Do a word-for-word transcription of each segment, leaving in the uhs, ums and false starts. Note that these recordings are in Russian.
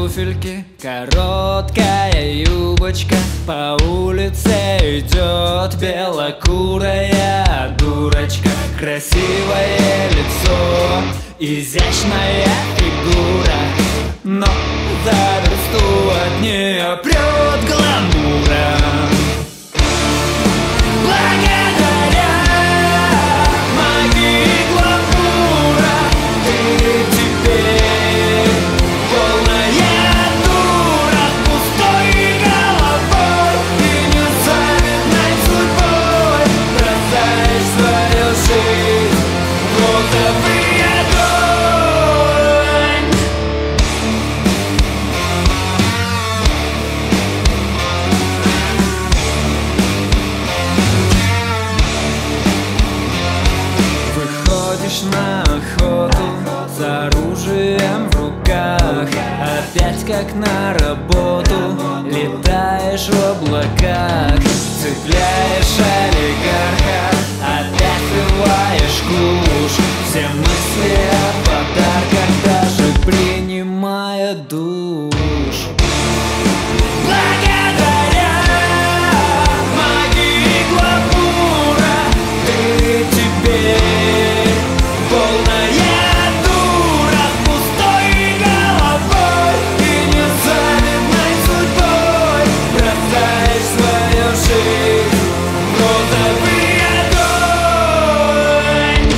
туфельки, короткая юбочка. По улице идет белокурая дурочка. Красивое лицо, изящная фигура, но за версту от нее прет гламуром. Благодаря магии гламура ты теперь полная дура, пустой головой и незавидной судьбой бросаешь свою жизнь в розовый огонь. Выходишь на охоту с оружием в руках, опять как на работу летаешь в облаках. Цепляешь олигарха, опять рываешь куш. Все мысли о подарках, даже принимая душ. Благодаря магии гламура ты теперь полная дура, пустой головой и незавидной судьбой бросаешь свою жизнь в розовый огонь.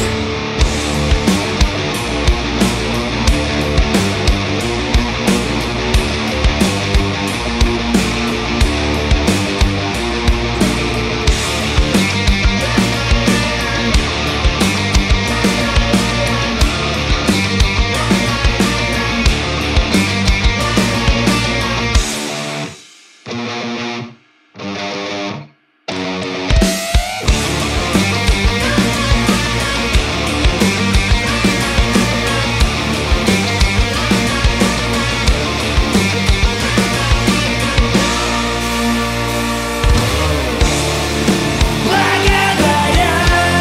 Благодаря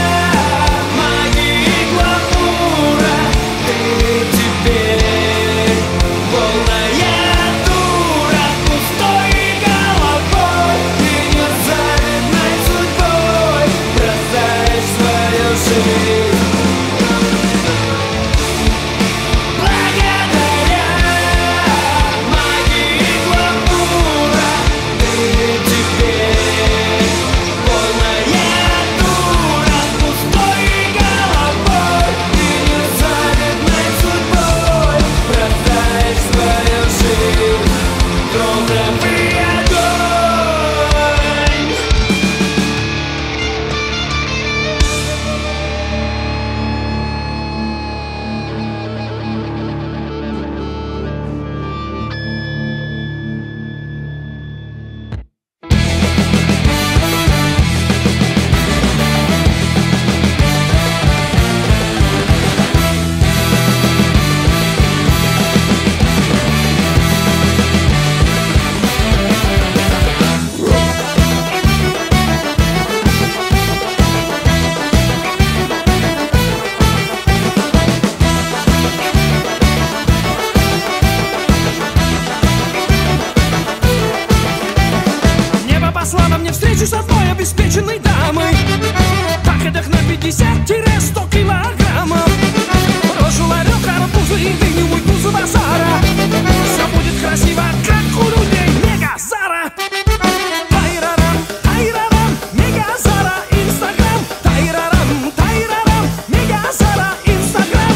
магии гламура ты теперь полная дура, пустой головой и незавидной судьбой бросаешь свою жизнь. Благодаря магии гламура ты теперь полная дура, пустой головой и незавидной судьбой бросаешь свою жизнь в розовый огонь. Небо послало мне встречу с одной обеспеченной дамой. Так эдак на пятьдесят-сто килограммов. Брошу ларек, арбузы и дыню, уйду за базара. Все будет красиво, как у людей Мегазара. Тайрарам, тайрарам, Мегазара, Инстаграм. Тайрарам, тайрарам, Мегазара, Инстаграм.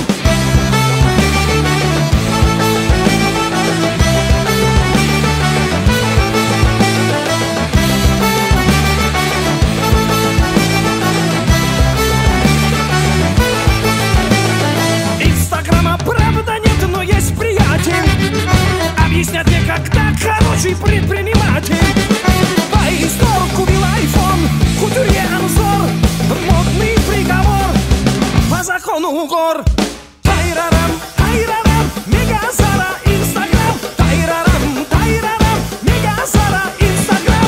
Инстаграма правда нет, но есть приятель. Объяснят мне, как так хороший предприниматель. Поездор купил айфон, кутюрье анзор. Модный приговор по закону гор. Тайрарам, тайрарам, Мегазара, Инстаграм. Тайрарам, тайрарам, Мегазара, Инстаграм.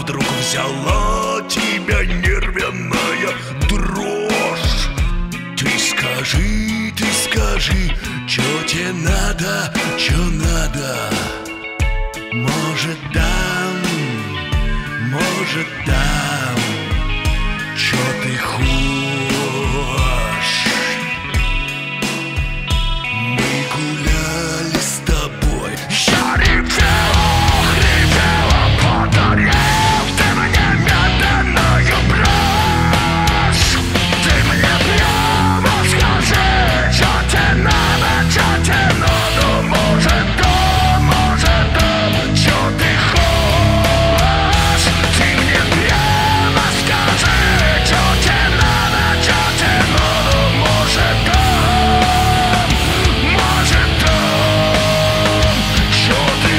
вдруг взяла тебя нервяная дрожь. Ты скажи, ты скажи, чё тебе надо, чё надо? Может дам, может дам, чё ты хочешь? Мы гуляли с тобой, я ревела, ревела подарив ты мне медленную брошь. Ты мне прямо скажи, чё тебе надо, чё тебе надо? Может да, может да, чё ты хочешь? Ты мне прямо скажи, чё тебе надо, чё тебе надо? Может да, может да, чё ты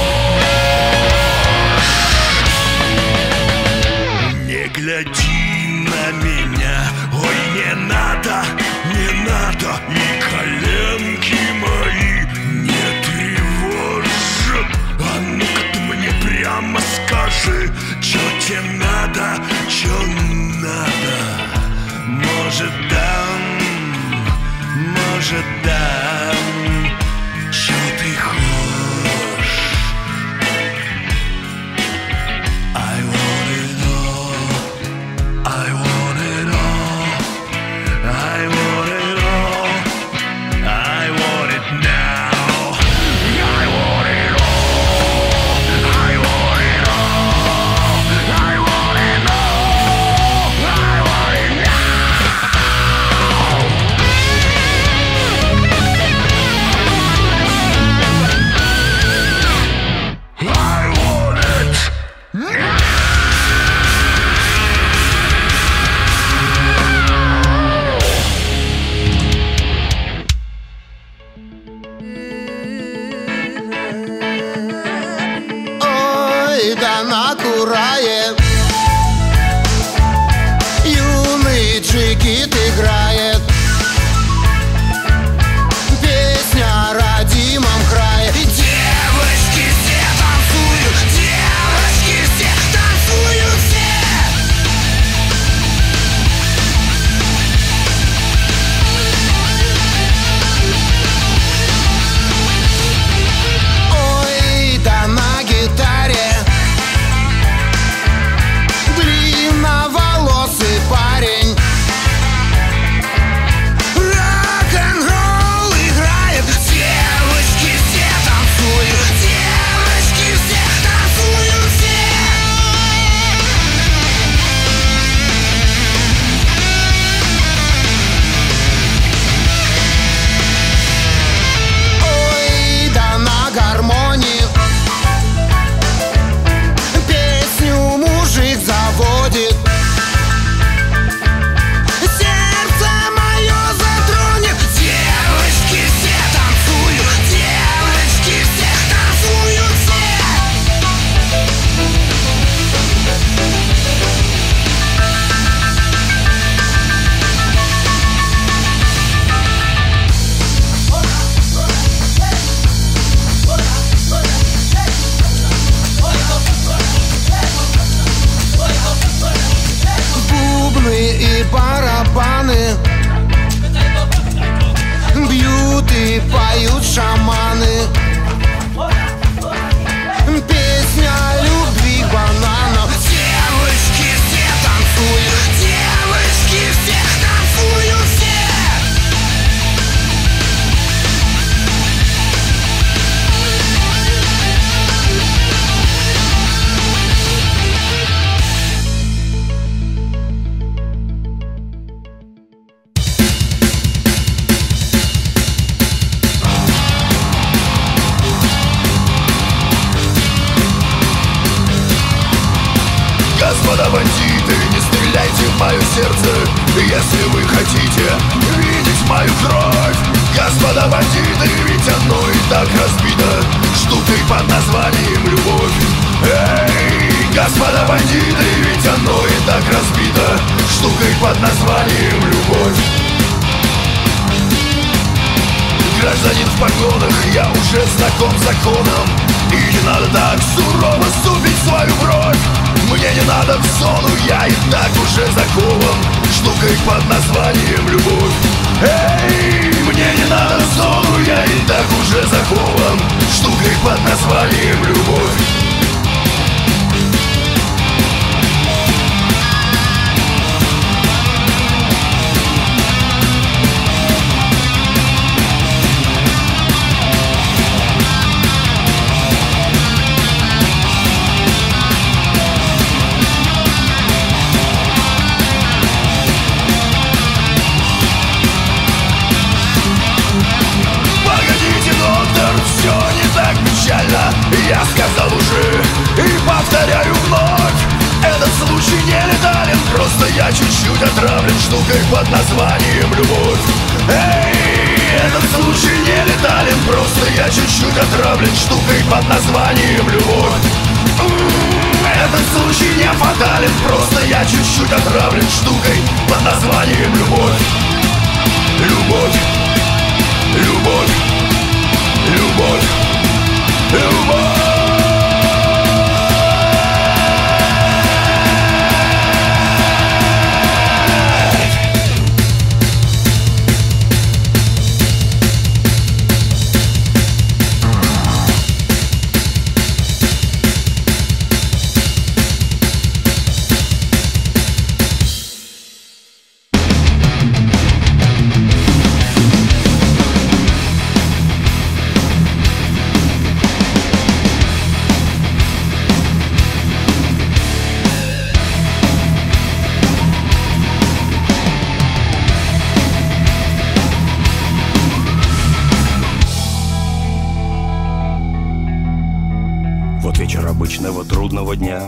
хочешь? Не гляди на меня, ой, не надо, не надо, и коленки мои не тревожь. А ну-ка ты мне прямо скажи, чё тебе надо, чё надо? Может дам, может дам, чё ты хочешь? I want it all, I want it all, I want it all, I want it now. I want it all, I want it all, I want it all, I want it now. I want it now. Ой, да накурает, юный джигит играет, песня о родимом крае. Девочки все танцуют, девочки все танцуют все. Ой, да на гитаре длинноволосый парень рок-н-ролл играет. Девочки все танцуют, девочки все танцуют все. Ой, да на гармонии песню мужик заводит. Сердце мое затронет. Девочки все танцуют, девочки все танцуют все. Бубны и барабаны бьют и поют шаманы. Песня любви бананов. Девочки все танцуют, девочки все танцуют все. Господа бандиты, не стреляйте в мое сердце, если вы хотите видеть мою кровь. Господа бандиты, ведь оно и так разбито штукой под названием любовь. Эй, господа бандиты, ведь оно и так разбито штукой под названием любовь. Гражданин в погонах, я уже знаком с законом, и не надо так сурово супить свою бровь. Мы зону, я и так уже закован штукой под названием любовь. Эй, мне не надо в зону, я и так уже закован штукой под названием любовь. Все не так печально, я сказал уже и повторяю вновь. Этот случай не летален, просто я чуть-чуть отравлен штукой под названием любовь. Эй, этот случай не летален, просто я чуть-чуть отравлен штукой под названием любовь. Этот случай не фатален, просто я чуть-чуть отравлен штукой под названием любовь. Любовь, любовь, любовь, любовь. Вечер обычного трудного дня.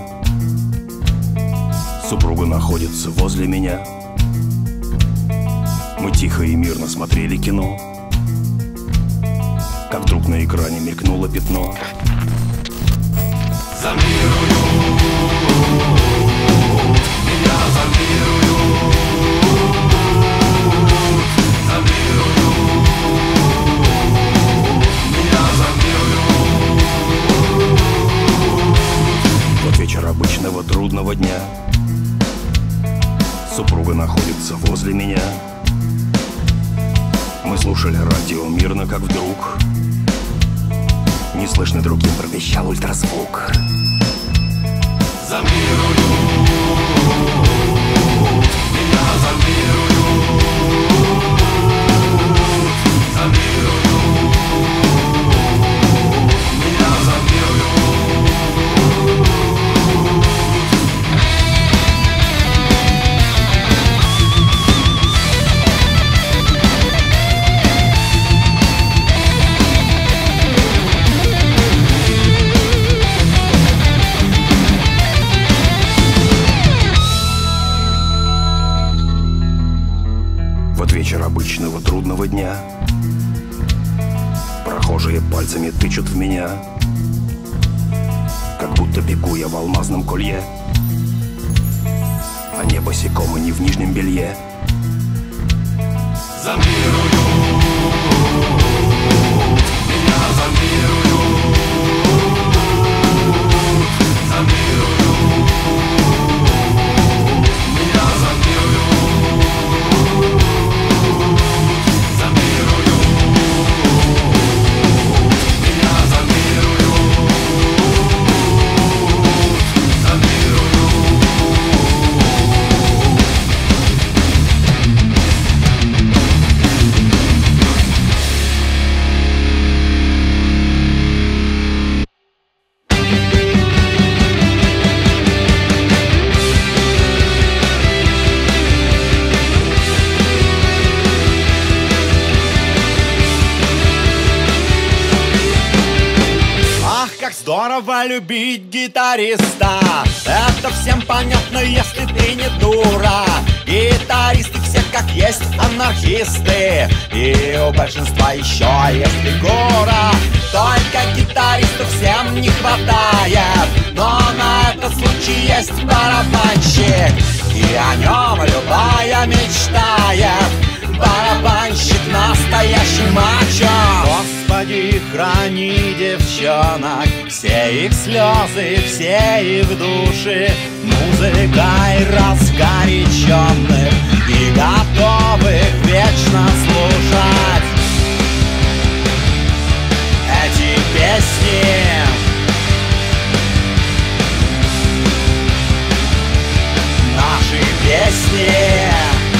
Супруга находится возле меня. Мы тихо и мирно смотрели кино, как вдруг на экране мелькнуло пятно. Замируют, меня замируют, замируют, меня замируют. Вот вечер обычного трудного дня. Супруга находится возле меня. Мы слушали радио мирно, как вдруг неслышный другим пропищал ультразвук. Замируют, меня замируют, замируют, меня замируют. Вечер обычного трудного дня. Прохожие пальцами тычут в меня, как будто бегу я в алмазном колье, а не босиком и не в нижнем белье. Замируют, меня замируют, замируют, меня замируют. Здорово любить гитариста, это всем понятно, если ты не дура. Гитаристы все как есть анархисты, и у большинства еще есть фигура. Только гитаристов всем не хватает, но на этот случай есть барабанщик, и о нем любая мечтает. Барабанщик настоящий мачо. Господи, храни девчонок, все их слезы, все их души. Музыка музыкой разгоряченных и готовых вечно слушать эти песни. Наши песни.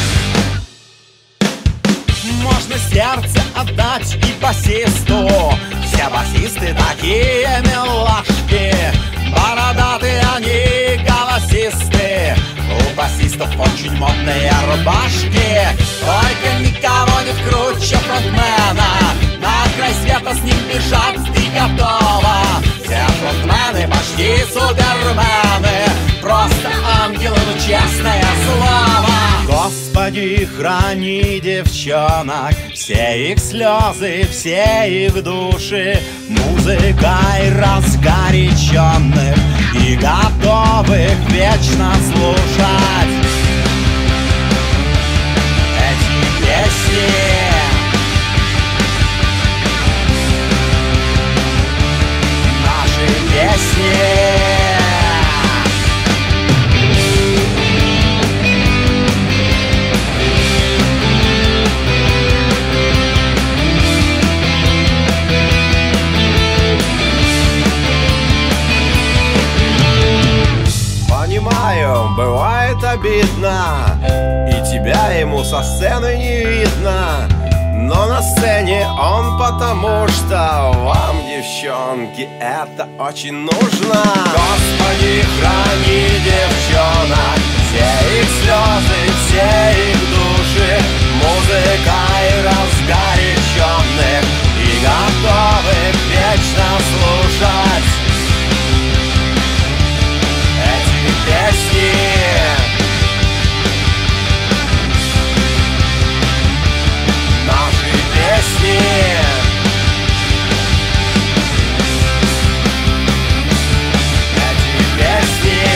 Можно сердце отдать и басисту. Все басисты такие милашки, бородатые они голосисты. У басистов очень модные рубашки. Только никого не вкруче фронтмена. На край света с ним бежать ты готова. Все фронтмены почти супермены, просто ангелы, ну честное слово. Господи, храни девчонок, все их слезы, все их души, музыкой разгоряченных и готовых вечно слушать эти песни. Наши песни. Понимаю, бывает обидно, и тебя ему со сцены не видно. Но на сцене он потому, что вам, девчонки, это очень нужно. Господи, храни девчонок, все их слезы, все их души, музыкой разгоряченных и готовых вечно слушать эти песни. Наши песни. Эти песни.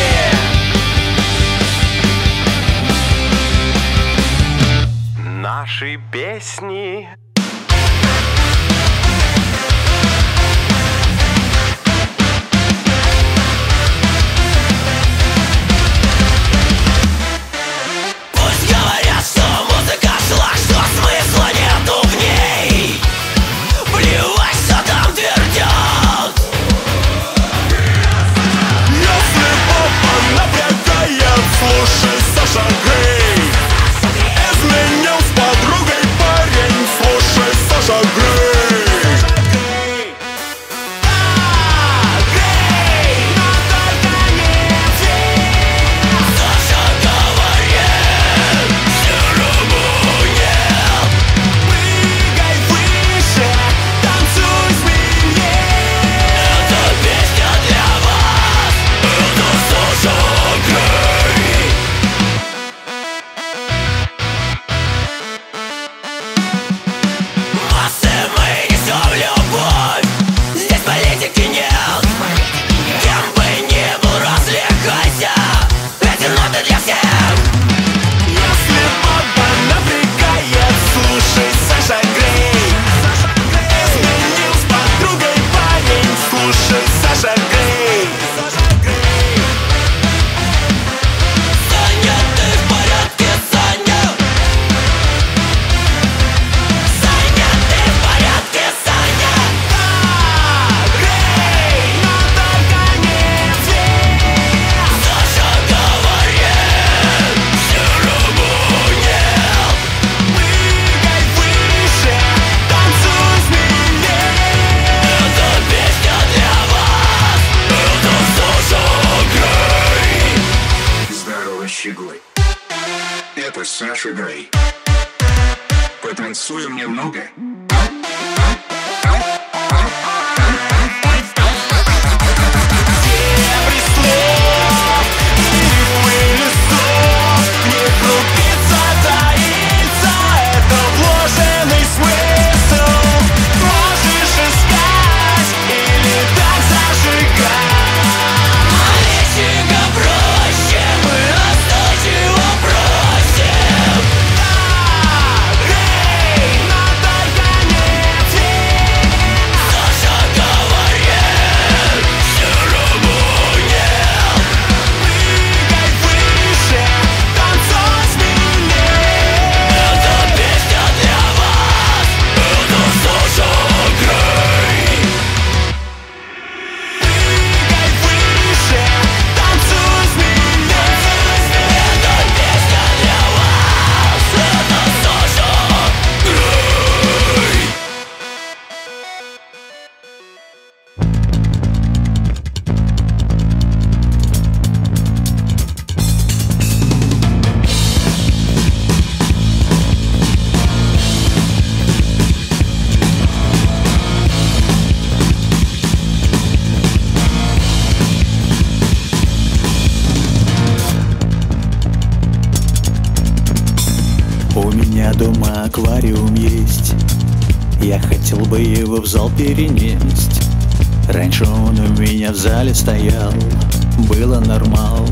Наши песни. Слушай, Саша Грей, изменил с подругой парень. Слушай, Саша Грей. А, Грей, но только не здесь. Саша говорит, серому нет. Прыгай выше, танцуй, смелее. Это песня для вас, это Саша Грей. Массы мы несем любовь, здесь политики нет. Кем бы ни был, развлекайся, эти ноты для всех. Если папа напрягает, слушай, Саша Грей. Изменил с подругой парень, слушай, Саша Грей. Саня, ты в порядке, Саня? Саня, ты в порядке, Саня? Да, Грей, но только не здесь. Саша говорит, серому нет. Прыгай выше, танцуй, смелее. Это песня для вас, это Саша Грей. Здорово, щеглы. Это Саша Грей. Потанцуем немного. Дебри слов и пыли слов, не крупица таится, это вложенный смысл. Можешь искать или так зажигать. Малеченько проще, мы настойчиво просим. Да, Грей, но только меня дома аквариум есть. Я хотел бы его в зал перенести. Раньше он у меня в зале стоял, было нормал.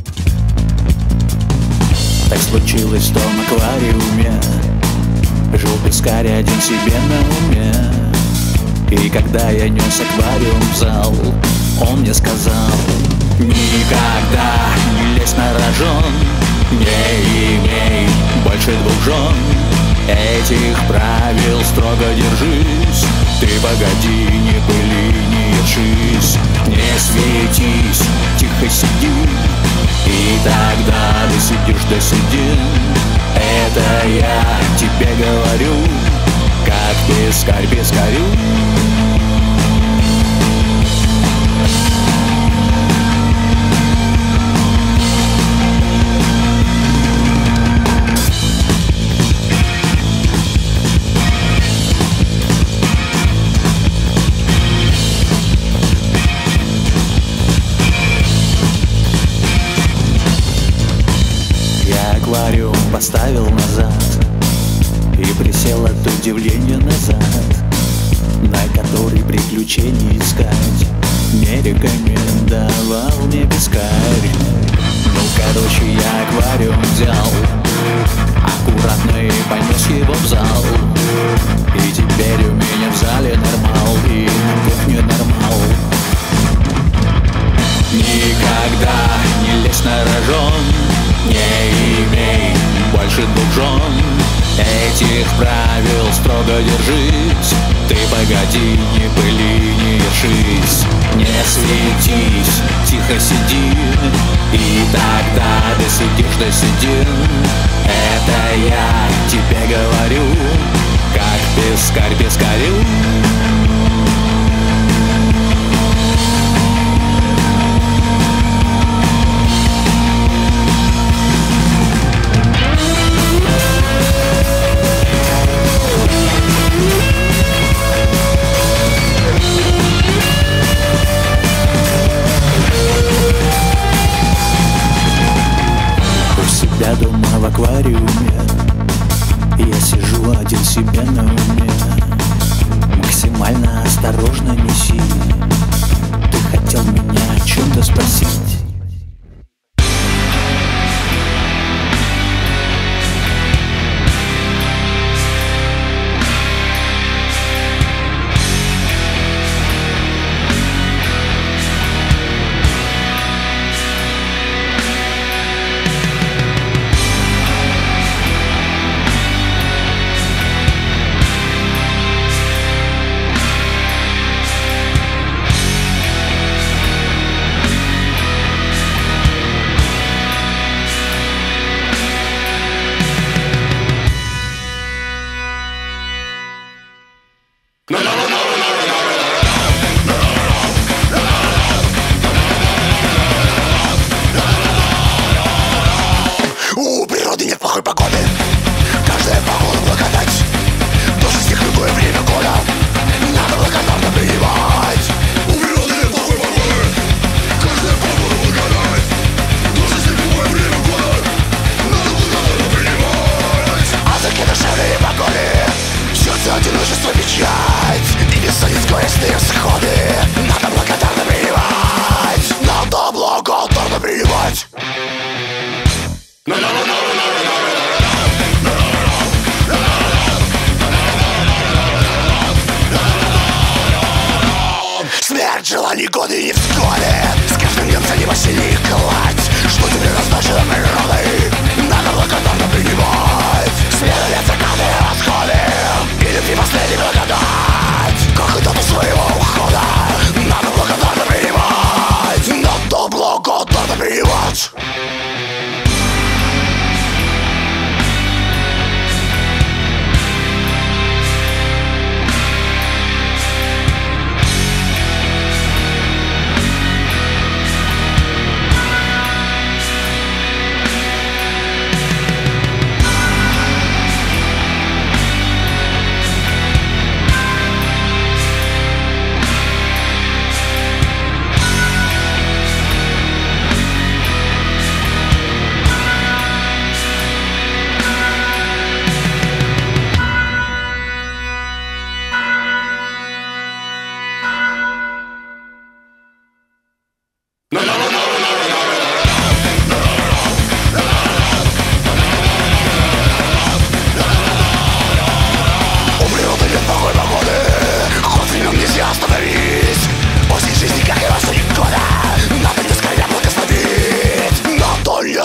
Так случилось в том аквариуме, жил пескарь один себе на уме. И когда я нес аквариум в зал, он мне сказал: никогда не лезь на рожон, не имей больше двух жен. Этих правил строго держись, ты погоди, не пыли, не ершись. Не светись, тихо сиди, и тогда досидишь до седин. Это я тебе говорю, как пескарь пескарю. Аквариум поставил назад и присел от удивления назад, на который приключений искать не рекомендовал мне пескарь. Ну, короче, я аквариум взял, аккуратно и понес его в зал. И теперь у меня в зале нормал, и на кухне нормал. Никогда не лезь на рожон, не имей больше двух жен. Этих правил строго держись, ты погоди, не пыли, не ершись. Не светись, тихо сиди, и тогда досидишь до седин. Это я тебе говорю, как пескарь пескарю. Я дома в аквариуме, я сижу один себе на уме. Максимально осторожно неси, ты хотел меня о чем-то спросить. У природы нет плохой погоды, каждая погода благодать. Тоже стих любое время года надо благодарно принимать. У природы нет плохой погоды, каждая погода благодать. Тоже стих любое время года надо благодарно принимать. А за душевные погоды сердце одиночество печать, и бессонниц горестные всходы надо благодарно принимать. Надо благодарно принимать. Смерть желаний годы и невзгоды, с каждым днем за него сильнее кладь. Что тебе назначено природой, надо благодарно принимать. Смена лет закаты и расходы, и любви последней благодать. Как и дату своего ухода, надо благодарно принимать. Надо благодарно принимать.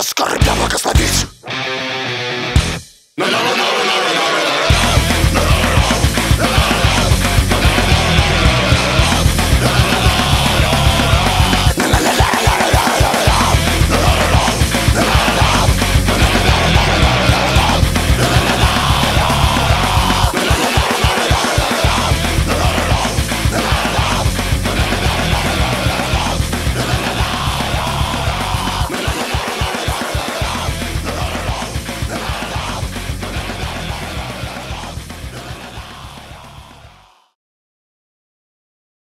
скорбя благословить.